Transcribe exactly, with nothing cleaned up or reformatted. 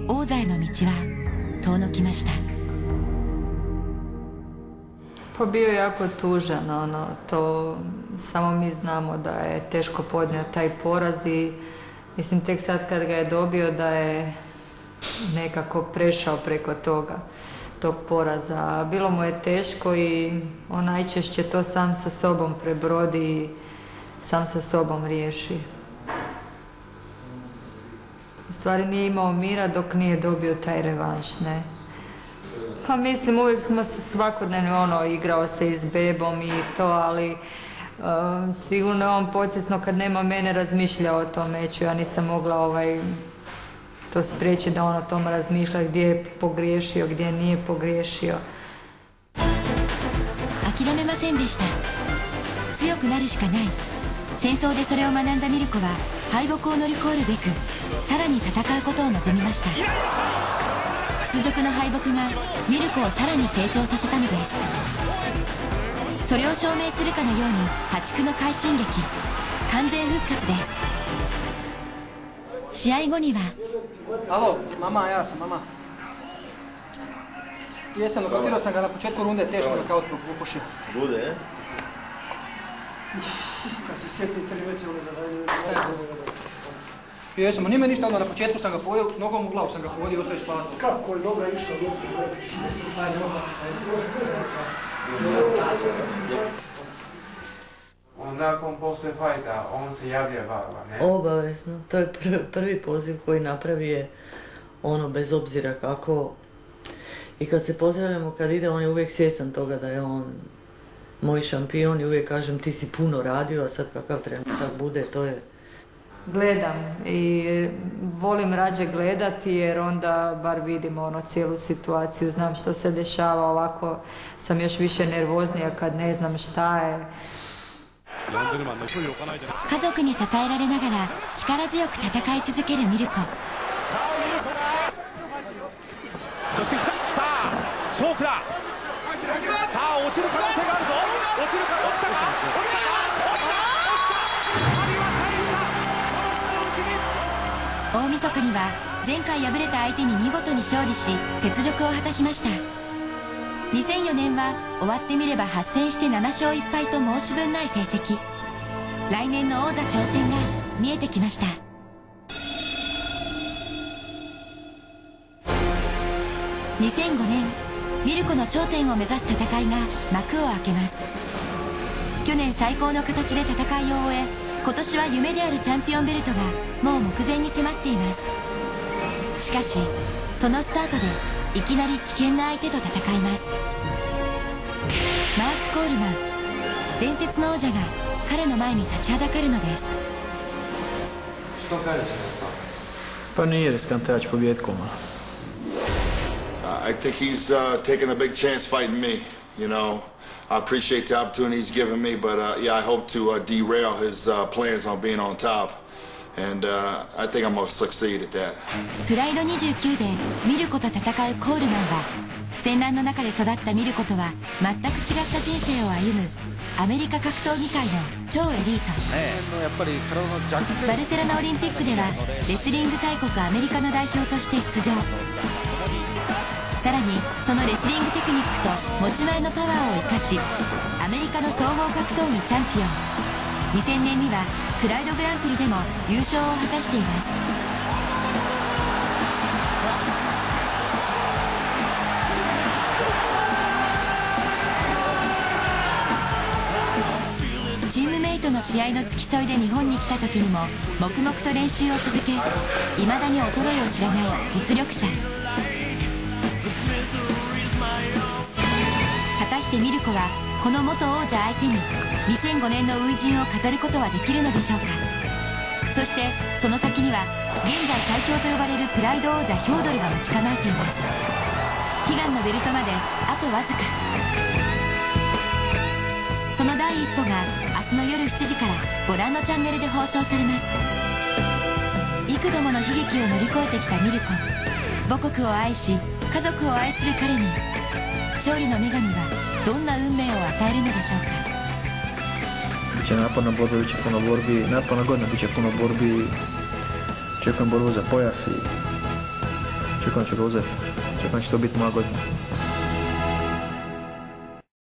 王座への道は遠のきました。 Pa bio je jako tužan, ono, to samo mi znamo da je teško podnio taj poraz i mislim tek sad kad ga je dobio da je nekako prešao preko toga, tog poraza. Bilo mu je teško i on najčešće to sam sa sobom prebrodi i sam sa sobom riješi. U stvari nije imao mira dok nije dobio taj revanš, ne. Pa mislim, uvijek smo se svakodnevno, ono, igrao se i s bebom i to, ali uh, sigurno je on podsvjesno kad nema mene razmišljao o tom meču. Ja nisam mogla ovaj, to spriječiti da on o tom razmišlja gdje je pogriješio, gdje nije pogriješio. 諦めませんでした。強くなるしかない。戦争でそれを学んだミルコは敗北を乗り越えるべくさらに戦うことを望みました。屈辱の敗北がミルコをさらに成長させたのです。それを証明するかのように破竹の快進撃、完全復活です。試合後には Alo, mama, ja sam, mama. Jesam, nokatirao sam ga na početku runde, teško ga kao popušio. Bude, je? Kad se sjeti tri veće ule zadanje. Jesam, nije me ništa odmah, na početku sam ga pojel, nogom u glavu sam ga povodio, otveć spavati. Kako je dobro išao, dobro. Ajde, moga. Nakon posle fajta, on se javljava, ne? Obavezno. To je prvi, prvi poziv koji napravi je ono bez obzira kako. I kad se pozdravljamo, kad ide, on je uvijek svjestan toga da je on moj šampion i uvijek kažem ti si puno radio, a sad kakav trenutak bude, to je... Gledam i volim rađe gledati jer onda bar vidim ono cijelu situaciju, znam što se dešava, ovako sam još više nervoznija kad ne znam šta je. 家族に支えられながら力強く戦い続けるミルコ。 そしてさあチョークだ。さあ落ちる可能性があるぞ。落ちるか落ちたか落ちたか落ちた大晦日には前回敗れた相手に見事に勝利し雪辱を果たしました。にせんよねんは終わってみればはっ戦してなな勝いっ敗と申し分ない成績。来年の王座挑戦が見えてきました。にせんごねんミルコの頂点を目指す戦いが幕を開けます。去年最高の形で戦いを終え、今年は夢であるチャンピオンベルトがもう目前に迫っています。しかしそのスタートでいきなり危険な相手と戦います。マーク・コールマン、伝説の王者が彼の前に立ちはだかるのです。 Što kažeš na to? Pa nije riskantač pobjedkom. I think he's uh, taking a big chance fighting me. You know, I appreciate the opportunity he's given me, but uh, yeah, I hope to uh, derail his uh, plans on being on top, and uh, I think I'm gonna succeed at that. プライドにじゅうきゅうでミルコと戦うコールマンは、戦乱の中で育ったミルコとは全く違った人生を歩むアメリカ格闘技界の超エリート。バルセロナオリンピックではレスリング大国アメリカの代表として出場。さらにそのレスリングテクニックと持ち前のパワーを生かし、アメリカの総合格闘技チャンピオン。にせんねんにはプライドグランプリでも優勝を果たしています。チームメイトの試合の付き添いで日本に来た時にも黙々と練習を続け、いまだに衰えを知らない実力者。果たしてミルコはこの元王者相手ににせんごねんの初陣を飾ることはできるのでしょうか。そしてその先には現在最強と呼ばれるプライド王者ヒョードルが待ち構えています。悲願のベルトまであとわずか。その第一歩が明日の夜しちじからご覧のチャンネルで放送されます。幾度もの悲劇を乗り越えてきたミルコ。母国を愛し家族を愛する彼に勝利の女神はどんな運命を与えるのでしょうか。 Biće naporna borba, biće puno borbi, naporna godina, biće puno borbi, očekujem borbu za pojas i Čekam da će ga uzeti. Čekam da će to biti moja godina.